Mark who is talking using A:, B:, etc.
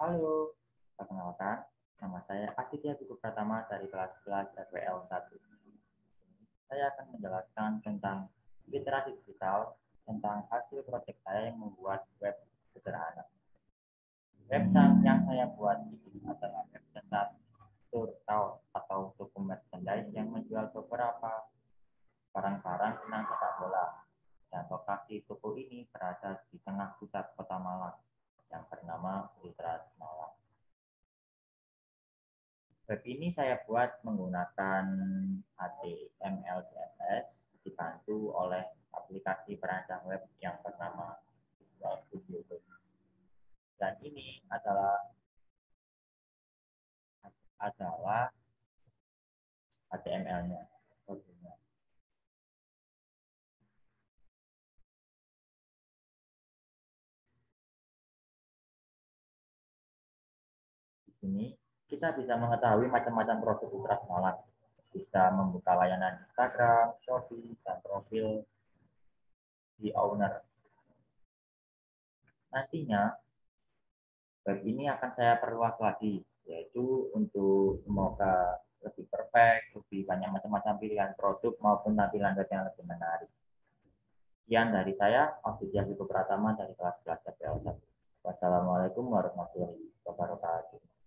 A: Halo, perkenalkan, nama saya Aditya Dwi Pratama dari kelas 11 RWL 1. Saya akan menjelaskan tentang literasi digital, tentang hasil proyek saya yang membuat web sederhana. Website yang saya buat ini adalah website store kaos atau toko merchandise yang menjual beberapa barang-barang tentang sepak bola. Dan lokasi toko ini berada di tengah pusat kota Malang yang bernama Literas Malang. Web ini saya buat menggunakan HTML CSS dibantu oleh aplikasi perancang web yang bernama Visual Studio Code. Dan ini adalah HTML-nya. Di sini kita bisa mengetahui macam-macam produk Ultras Malang. Bisa membuka layanan Instagram, Shopee, dan profil di owner. Nantinya web ini akan saya perluas lagi, yaitu untuk semoga lebih perfect, lebih banyak macam-macam pilihan produk maupun tampilan web yang lebih menarik. Sekian dari saya, Abdul Pratama dari kelas 11 FPL 1. Wassalamualaikum warahmatullahi wabarakatuh.